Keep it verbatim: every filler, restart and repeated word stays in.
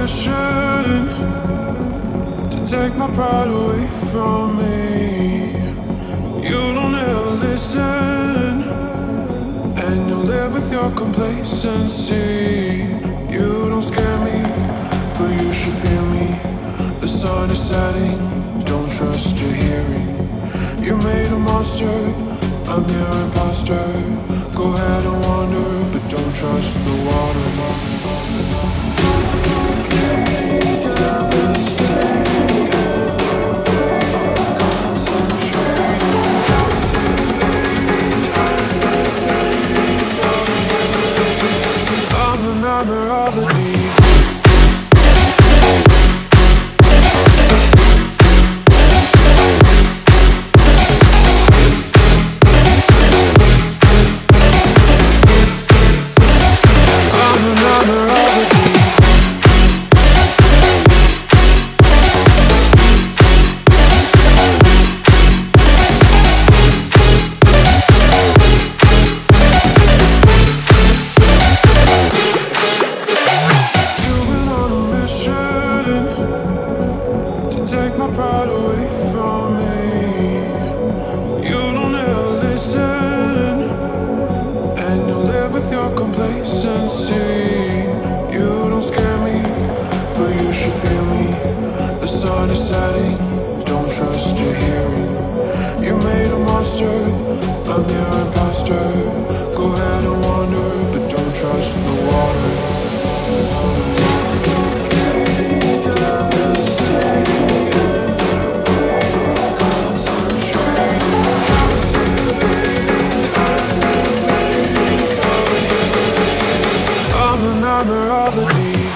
mission to take my pride away from me. You don't ever listen, and you live with your complacency. You don't scare me, but you should fear me. The sun is setting, don't trust your hearing. You made a monster, I'm your imposter. Go ahead and wander, but don't trust the water. I'm the nightmare of the deep. Take my pride away from me. You don't ever listen, and you live with your complacency. You don't scare me, but you should fear me. The sun is setting, don't trust your hearing. You made a monster, I'm your imposter. Go ahead and wander, but don't trust the water. I'm the nightmare of the deep.